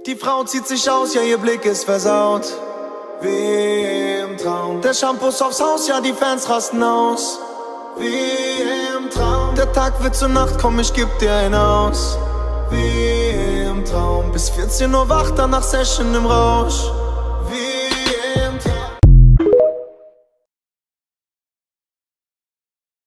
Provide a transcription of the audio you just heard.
Die Frau zieht sich aus, ja ihr Blick ist versaut. Wie im Traum. Der Shampoo ist aufs Haus, ja die Fans rasten aus. Wie im Traum. Der Tag wird zur Nacht, komm ich geb dir einen aus. Wie im Traum. Bis 14 Uhr wach, danach Session im Rausch.